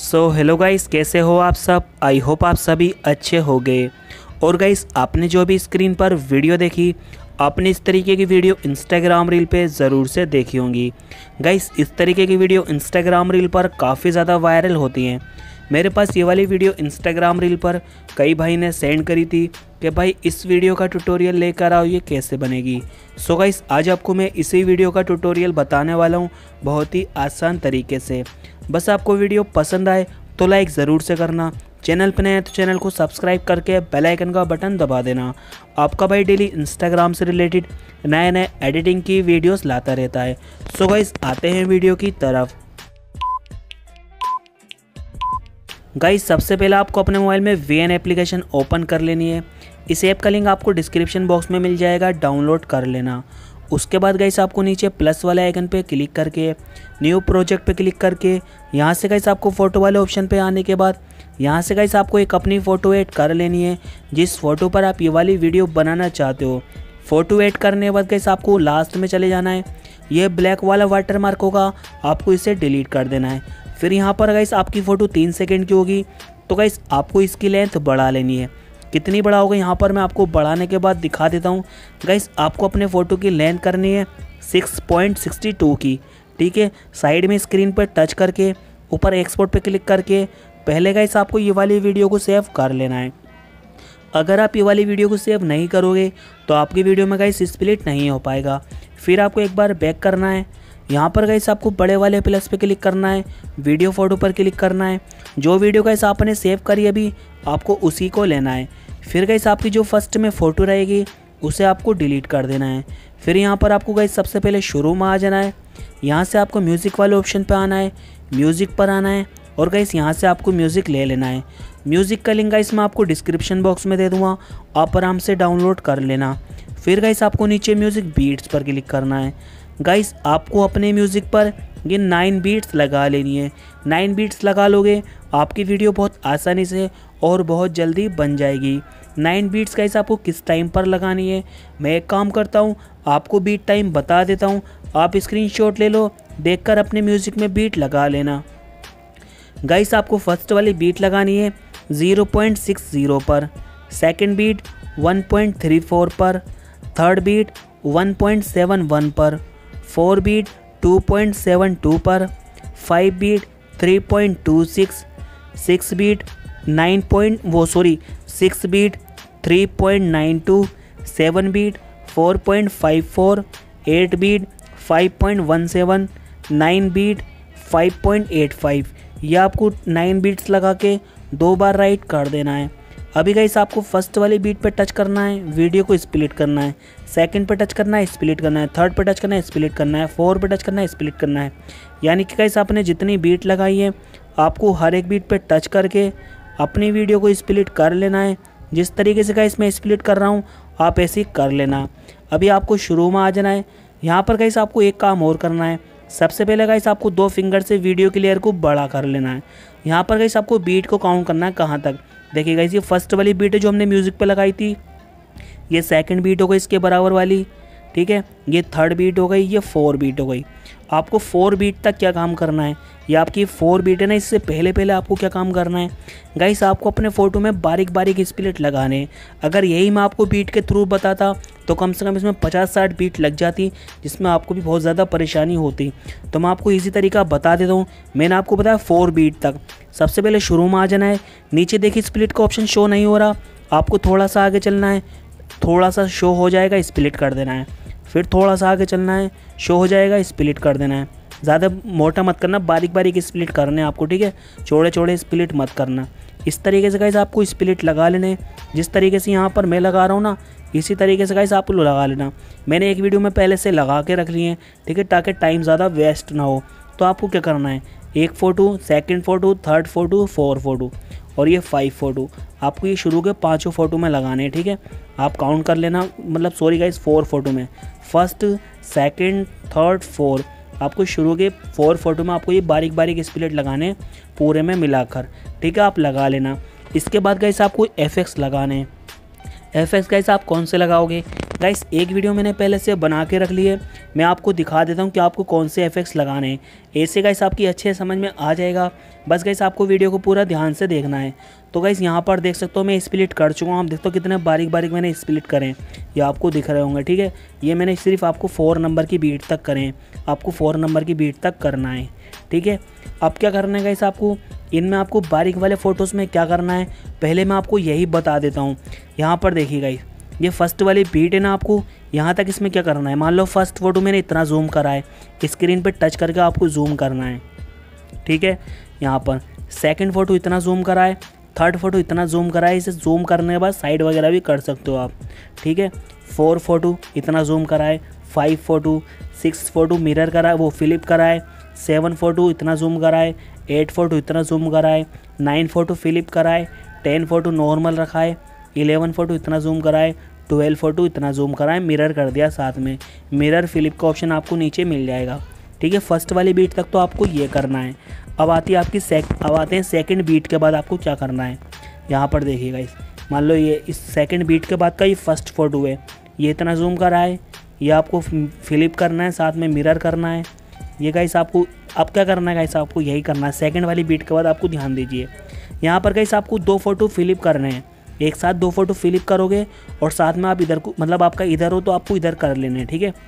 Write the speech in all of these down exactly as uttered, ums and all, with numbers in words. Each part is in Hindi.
सो हेलो गाइस, कैसे हो आप सब। आई होप आप सभी अच्छे हो गए। और गाइस, आपने जो भी स्क्रीन पर वीडियो देखी, आपने इस तरीके की वीडियो इंस्टाग्राम रील पे ज़रूर से देखी होंगी। गाइस, इस तरीके की वीडियो इंस्टाग्राम रील पर काफ़ी ज़्यादा वायरल होती हैं। मेरे पास ये वाली वीडियो इंस्टाग्राम रील पर कई भाई ने सेंड करी थी कि भाई इस वीडियो का ट्यूटोरियल लेकर आओ, ये कैसे बनेगी। सो गाइस, आज आपको मैं इसी वीडियो का ट्यूटोरियल बताने वाला हूँ बहुत ही आसान तरीके से। बस आपको वीडियो पसंद आए तो लाइक ज़रूर से करना, चैनल पर नए हैं तो चैनल को सब्सक्राइब करके बेल आइकन का बटन दबा देना। आपका भाई डेली इंस्टाग्राम से रिलेटेड नए नए एडिटिंग की वीडियोस लाता रहता है। सो गाइस, आते हैं वीडियो की तरफ। गाइस, सबसे पहले आपको अपने मोबाइल में वी एन एप्लीकेशन ओपन कर लेनी है। इस ऐप का लिंक आपको डिस्क्रिप्शन बॉक्स में मिल जाएगा, डाउनलोड कर लेना। उसके बाद गाइस, आपको नीचे प्लस वाले आइकन पे क्लिक करके न्यू प्रोजेक्ट पे क्लिक करके यहाँ से गाइस आपको फ़ोटो वाले ऑप्शन पे आने के बाद यहाँ से गाइस आपको एक अपनी फ़ोटो ऐड कर लेनी है, जिस फ़ोटो पर आप ये वाली वीडियो बनाना चाहते हो। फ़ोटो ऐड करने के बाद गाइस आपको लास्ट में चले जाना है। ये ब्लैक वाला वाटर मार्क होगा, आपको इसे डिलीट कर देना है। फिर यहाँ पर गाइस आपकी फ़ोटो तीन सेकंड की होगी, तो गाइस आपको इसकी लेंथ बढ़ा लेनी है। कितनी बड़ा होगा यहाँ पर मैं आपको बढ़ाने के बाद दिखा देता हूँ। गाइस, आपको अपने फ़ोटो की लेंथ करनी है सिक्स पॉइंट सिक्स टू की, ठीक है। साइड में स्क्रीन पर टच करके ऊपर एक्सपोर्ट पे क्लिक करके पहले गाइस आपको ये वाली वीडियो को सेव कर लेना है। अगर आप ये वाली वीडियो को सेव नहीं करोगे तो आपकी वीडियो में गाइस स्प्लिट नहीं हो पाएगा। फिर आपको एक बार बैक करना है। यहाँ पर गाइस आपको बड़े वाले प्लस पे क्लिक करना है, वीडियो फ़ोटो पर क्लिक करना है। जो वीडियो गाइस आपने सेव करी अभी, आपको उसी को लेना है। फिर गाइस आपकी जो फर्स्ट में फ़ोटो रहेगी उसे आपको डिलीट कर देना है। फिर यहाँ पर आपको गाइस सबसे पहले शुरू में आ जाना है। यहाँ से आपको म्यूज़िक वाले ऑप्शन पे आना है, म्यूज़िक पर आना है और गाइस यहाँ से आपको म्यूज़िक ले लेना है। म्यूज़िक का लिंक गाइस मैं आपको डिस्क्रिप्शन बॉक्स में दे दूँगा, आप आराम से डाउनलोड कर लेना। फिर गाइस आपको नीचे म्यूज़िक बीट्स पर क्लिक करना है। गाइस, आपको अपने म्यूज़िक पर ये नाइन बीट्स लगा लेनी है। नाइन बीट्स लगा लोगे आपकी वीडियो बहुत आसानी से और बहुत जल्दी बन जाएगी। नाइन बीट्स गाइस आपको किस टाइम पर लगानी है, मैं एक काम करता हूँ आपको बीट टाइम बता देता हूँ, आप स्क्रीनशॉट ले लो, देखकर अपने म्यूज़िक में बीट लगा लेना। गाइस, आपको फर्स्ट वाली बीट लगानी है ज़ीरो पॉइंट सिक्स ज़ीरो पर, second beat one point three four पर, third beat one point seven one पर, four beat two point seven two पर, five beat three point two six, six beat nine point वो sorry six beat three point nine two, seven beat four point five four, eight beat five point one seven, nine beat five point eight five. यह आपको नाइन बीट्स लगा के दो बार राइट कर देना है। अभी गाइस आपको फर्स्ट वाली बीट पे टच करना है, वीडियो को स्प्लिट करना है। सेकंड पे टच करना है, स्प्लिट करना है। थर्ड पे टच करना है, स्प्लिट करना है। फोर पे टच करना है, स्प्लिट करना है। यानी कि गाइस आपने जितनी बीट लगाई है आपको हर एक बीट पे टच करके अपनी वीडियो को स्प्लिट कर लेना है। जिस तरीके से गाइस मैं स्प्लिट कर रहा हूँ आप ऐसे ही कर लेना। अभी आपको शुरू में आ जाना है। यहाँ पर गाइस आपको एक काम और करना है। सबसे पहले गाइस आपको दो फिंगर से वीडियो की लेयर को बड़ा कर लेना है। यहाँ पर गाइस आपको बीट को काउंट करना है कहाँ तक। देखिए गाइस, ये फर्स्ट वाली बीट है जो हमने म्यूज़िक पे लगाई थी, ये सेकंड बीट हो गई इसके बराबर वाली, ठीक है। ये थर्ड बीट हो गई, ये फोर बीट हो गई। आपको फोर बीट तक क्या काम करना है, ये आपकी फोर बीट है ना, इससे पहले पहले आपको क्या काम करना है गाइस, आपको अपने फ़ोटो में बारीक बारीक स्प्लिट लगाने हैं। अगर यही मैं आपको बीट के थ्रू बताता तो कम से कम इसमें पचास साठ बीट लग जाती, जिसमें आपको भी बहुत ज़्यादा परेशानी होती। तो मैं आपको इसी तरीका बता देता हूँ। मैंने आपको बताया फोर बीट तक। सबसे पहले शुरू में आ जाना है। नीचे देखिए स्प्लिट का ऑप्शन शो नहीं हो रहा, आपको थोड़ा सा आगे चलना है, थोड़ा सा शो हो जाएगा, स्प्लिट कर देना है। फिर थोड़ा सा आगे चलना है, शो हो जाएगा, स्प्लिट कर देना है। ज़्यादा मोटा मत करना, बारीक बारीक स्प्लिट करने हैं आपको, ठीक है। चौड़े चौड़े स्प्लिट मत करना। इस तरीके से गाइस आपको स्प्लिट लगा लेने। जिस तरीके से यहाँ पर मैं लगा रहा हूँ ना, इसी तरीके से गाइस आप लगा लेना। मैंने एक वीडियो में पहले से लगा के रख ली है, ठीक है, ताकि टाइम ज़्यादा वेस्ट ना हो। तो आपको क्या करना है, एक photo, second photo, third photo, four photo और ये फाइव फ़ोटो, आपको ये शुरू के पाँचों फ़ोटो में लगाने हैं, ठीक है। आप काउंट कर लेना, मतलब सॉरी गाइस, फोर फ़ोटो में, फर्स्ट सेकंड थर्ड फोर, आपको शुरू के फोर फोटो में आपको ये बारीक बारीक स्प्लिट लगाने पूरे में मिलाकर, ठीक है। आप लगा लेना। इसके बाद गाइस आपको एफेक्ट्स लगाने हैं। एफएक्स गाइस आप कौन से लगाओगे? गाइस एक वीडियो मैंने पहले से बना के रख ली है, मैं आपको दिखा देता हूँ कि आपको कौन से एफएक्स लगाने हैं। ऐसे गाइस आपकी अच्छे समझ में आ जाएगा। बस गाइस आपको वीडियो को पूरा ध्यान से देखना है। तो गाइस यहाँ पर देख सकते हो मैं स्प्लिट कर चुका हूँ। आप देखते हो कितने बारीक बारीक मैंने स्प्लिट करें, ये आपको दिख रहे होंगे। ठीक है, ये मैंने सिर्फ आपको फोर नंबर की बीट तक करें, आपको फोर नंबर की बीट तक करना है। ठीक है, अब क्या करना है गाइस आपको, इनमें आपको बारीक वाले फ़ोटोज़ में क्या करना है पहले मैं आपको यही बता देता हूँ। यहाँ पर देखिए गाइस, ये फर्स्ट वाली बीट है ना, आपको यहाँ तक इसमें क्या करना है। मान लो फर्स्ट फ़ोटो मैंने इतना जूम करा है, स्क्रीन पे टच करके आपको जूम करना है। ठीक है, यहाँ पर सेकंड फ़ोटो इतना जूम करा है, थर्ड फोटो इतना जूम करा है। इसे जूम करने के बाद साइड वगैरह भी कर सकते हो आप। ठीक है, फोर फोटो इतना जूम करा है, five photo, six photo mirror करा है, वो फ्लिप करा है, सेवन फोटो इतना जूम करा है, एट फोटो इतना जूम करा है, नाइन फोटो फ्लिप करा है, टेन फोटो नॉर्मल रखा है, इलेवन फोटो इतना जूम करा है, ट्वेल्व फोटो इतना जूम करा है, मिरर कर दिया साथ में। मिरर फ्लिप का ऑप्शन आपको नीचे मिल जाएगा। ठीक है, फर्स्ट वाली बीट तक तो आपको ये करना है। अब आती है आपकी सेक अब आते हैं सेकंड बीट के बाद आपको क्या करना है। यहाँ पर देखिएगा, इस मान लो ये इस सेकंड बीट के बाद का ये फर्स्ट फोटो है, ये इतना जूम करा है, ये आपको फ्लिप करना है, साथ में मिरर करना है। ये गाइस आपको अब क्या करना है गाइस, आपको यही करना है। सेकंड वाली बीट के बाद आपको ध्यान दीजिए, यहाँ पर गाइस आपको दो फोटो फ्लिप करने हैं। एक साथ दो फोटो फ्लिप करोगे और साथ में आप इधर को, मतलब आपका इधर हो तो आपको इधर कर लेने हैं। ठीक है,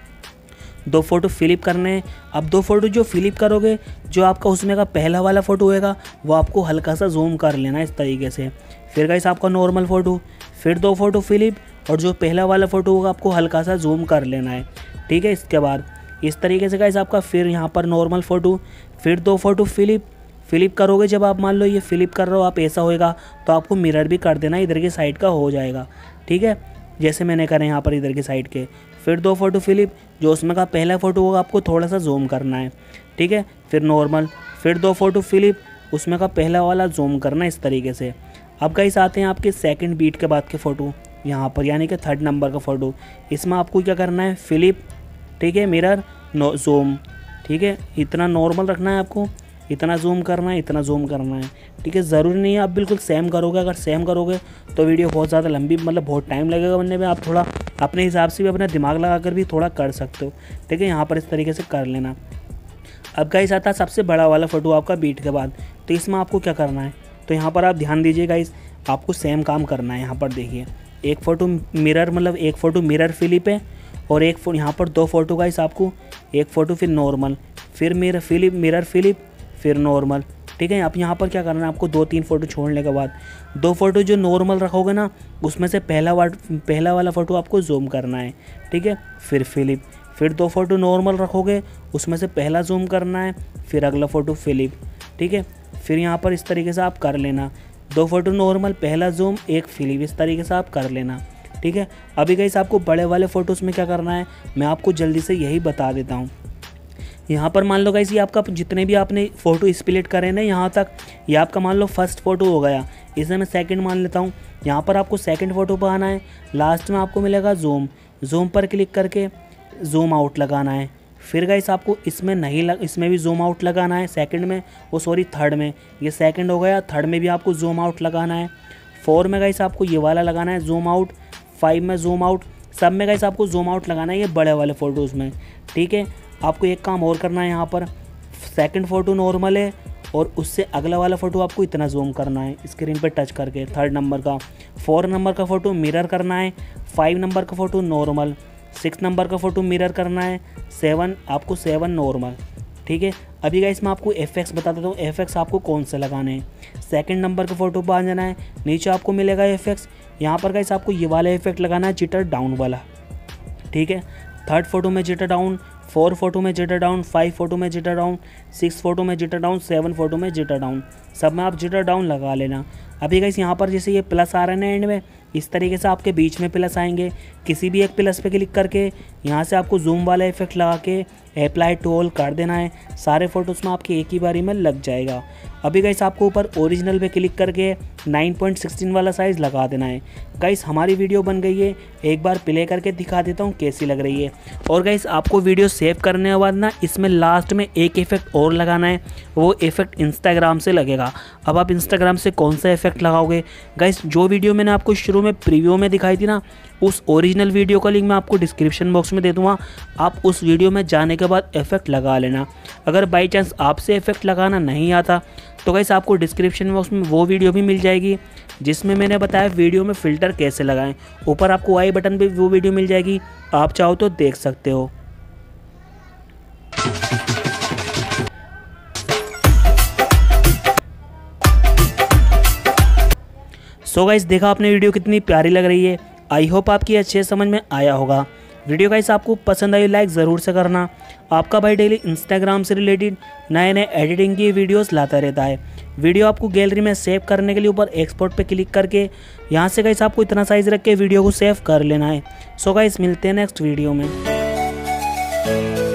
दो फोटो फ्लिप करने हैं। अब दो फोटो जो फ्लिप करोगे, जो आपका उसमें का पहला वाला फ़ोटो होएगा वो आपको हल्का सा जूम कर लेना है इस तरीके से। फिर गाइस आपका नॉर्मल फ़ोटो, फिर दो फोटो फ्लिप, और जो पहला वाला फ़ोटो होगा आपको हल्का सा जूम कर लेना है। ठीक है, इसके बाद इस तरीके से गाइस आपका फिर यहाँ पर नॉर्मल फ़ोटो, फिर दो फोटो फ्लिप फ्लिप करोगे। जब आप मान लो ये फ्लिप कर रहे हो आप, ऐसा होएगा तो आपको मिरर भी कर देना, इधर की साइड का हो जाएगा। ठीक है, जैसे मैंने करा यहाँ पर इधर की साइड के। फिर दो फोटो फ्लिप, जो उसमें का पहला फ़ोटो होगा आपको थोड़ा सा जूम करना है। ठीक है, फिर नॉर्मल, फिर दो फोटो फ्लिप, उसमें का पहला वाला जूम करना है इस तरीके से। अब गाइस आते हैं आपके सेकंड बीट के बाद के फ़ोटो यहाँ पर, यानी कि थर्ड नंबर का फ़ोटो। इसमें आपको क्या करना है, फ्लिप, ठीक है, मिरर, नो जूम। ठीक है, इतना नॉर्मल रखना है आपको, इतना जूम करना है, इतना जूम करना है। ठीक है, ज़रूरी नहीं है आप बिल्कुल सेम करोगे। अगर सेम करोगे तो वीडियो बहुत ज़्यादा लंबी, मतलब बहुत टाइम लगेगा बनने में। आप थोड़ा अपने हिसाब से भी अपना दिमाग लगा कर भी थोड़ा कर सकते हो। ठीक है, यहाँ पर इस तरीके से कर लेना। अब गाइस आता है सबसे बड़ा वाला फ़ोटो आपका बीट के बाद। तो इसमें आपको क्या करना है, तो यहाँ पर आप ध्यान दीजिए गाइस, आपको सेम काम करना है। यहाँ पर देखिए, एक फ़ोटो मिरर, मतलब एक फ़ोटो मिरर फ्लिप है, और एक यहाँ पर दो फोटो गाइस आपको, एक फ़ोटो फिर नॉर्मल, फिर मिरर फ्लिप, मिरर फ्लिप, फिर नॉर्मल। ठीक है, आप यहाँ पर क्या करना है, आपको दो तीन फ़ोटो छोड़ने के बाद दो फोटो जो नॉर्मल रखोगे ना, उसमें से पहला वाट पहला वाला फ़ोटो आपको जूम करना है। ठीक है, फिर फ्लिप, फिर दो फोटो नॉर्मल रखोगे, उसमें से पहला जूम करना है, फिर अगला फ़ोटो फ्लिप। ठीक है, फिर यहाँ पर इस तरीके से आप कर लेना, दो फोटो नॉर्मल, पहला जूम, एक फ्लिप, इस तरीके से आप कर लेना। ठीक है, अभी गाइस आपको बड़े वाले फ़ोटोज़ में क्या करना है मैं आपको जल्दी से यही बता देता हूँ। यहाँ पर मान लो गाइस, ये आपका जितने भी आपने फ़ोटो स्प्लिट करे ना यहाँ तक, ये आपका मान लो फर्स्ट फ़ोटो हो गया, इसे मैं सेकंड मान लेता हूँ। यहाँ पर आपको सेकंड फ़ोटो पर आना है, लास्ट में आपको मिलेगा जूम, जूम पर क्लिक करके जूम आउट लगाना है। फिर गाइस आपको इसमें नहीं लग इसमें भी जूम आउट लगाना है, सेकंड में, वो सॉरी थर्ड में, ये सेकंड हो गया, थर्ड में भी आपको जूम आउट लगाना है। फोर में गाइस आपको ये वाला लगाना है जूम आउट, फाइव में जूम आउट, सब में गाइस आपको जूम आउट लगाना है, ये बड़े वाले फ़ोटोज़ में। ठीक है, आपको एक काम और करना है, यहाँ पर सेकंड फ़ोटो नॉर्मल है और उससे अगला वाला फ़ोटो आपको इतना जूम करना है स्क्रीन पे टच करके, थर्ड नंबर का। फोर नंबर का फ़ोटो मिरर करना है, फाइव नंबर का फ़ोटो नॉर्मल, सिक्स नंबर का फ़ोटो मिरर करना है, सेवन आपको सेवन नॉर्मल। ठीक है, अभी गाइस मैं आपको एफएक्स बता देता हूँ, एफएक्स आपको कौन से लगाने हैं। सेकंड नंबर के फ़ोटो पर आ जाना है, नीचे आपको मिलेगा एफएक्स, यहाँ पर गाइस आपको ये वाला इफेक्ट लगाना है, जिटर डाउन वाला। ठीक है, थर्ड फोटो में जिटर डाउन, फोर फोटो में जिटर डाउन, फाइव फोटो में जिटर डाउन, सिक्स फोटो में जिटर डाउन, सेवन फोटो में जिटर डाउन, सब में आप जिटर डाउन लगा लेना। अभी गाइस यहाँ पर जैसे ये प्लस आ रहा है ना एंड में, इस तरीके से आपके बीच में प्लस आएंगे, किसी भी एक प्लस पे क्लिक करके यहाँ से आपको जूम वाला इफेक्ट लगा के अप्लाई टू ऑल कर देना है, सारे फोटोज़ में आपके एक ही बारी में लग जाएगा। अभी गाइस आपको ऊपर ओरिजिनल पे क्लिक करके नाइन पॉइंट सिक्सटीन वाला साइज़ लगा देना है। गाइस हमारी वीडियो बन गई है, एक बार प्ले करके दिखा देता हूँ कैसी लग रही है। और गाइस आपको वीडियो सेव करने के बाद ना इसमें लास्ट में एक इफेक्ट और लगाना है, वो इफेक्ट इंस्टाग्राम से लगेगा। अब आप इंस्टाग्राम से कौन सा इफेक्ट लगाओगे गाइस, जो वीडियो मैंने आपको शुरू शुरू में प्रीव्यू में दिखाई थी ना, उस ओरिजिनल वीडियो का लिंक मैं आपको डिस्क्रिप्शन बॉक्स में दे दूँगा। आप उस वीडियो में जाने के बाद इफेक्ट लगा लेना। अगर बाई चांस आपसे इफेक्ट लगाना नहीं आता तो गाइस आपको डिस्क्रिप्शन बॉक्स में वो वीडियो भी मिल जाएगी जिसमें मैंने बताया वीडियो में फ़िल्टर कैसे लगाएं। ऊपर आपको आई बटन पे वो वीडियो मिल जाएगी, आप चाहो तो देख सकते हो। सो गाइस देखा आपने वीडियो कितनी प्यारी लग रही है। आई होप आपकी अच्छे समझ में आया होगा। वीडियो गाइस आपको पसंद आई लाइक ज़रूर से करना। आपका भाई डेली इंस्टाग्राम से रिलेटेड नए नए एडिटिंग की वीडियोस लाता रहता है। वीडियो आपको गैलरी में सेव करने के लिए ऊपर एक्सपोर्ट पे क्लिक करके यहाँ से गाइस आपको इतना साइज़ रख के वीडियो को सेव कर लेना है। सो गाइस मिलते हैं नेक्स्ट वीडियो में।